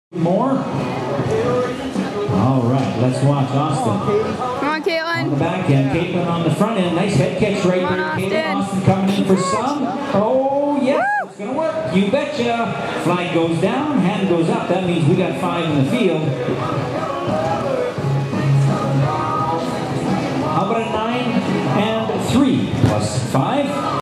More? All right, let's watch Austin. Come on, Caitlin. On the back end, Caitlin on the front end. Nice head catch right Come on, there, Caitlin. Austin coming in for some. Oh, yes, it's going to work. You betcha. Flag goes down, hand goes up. That means we got 5 in the field.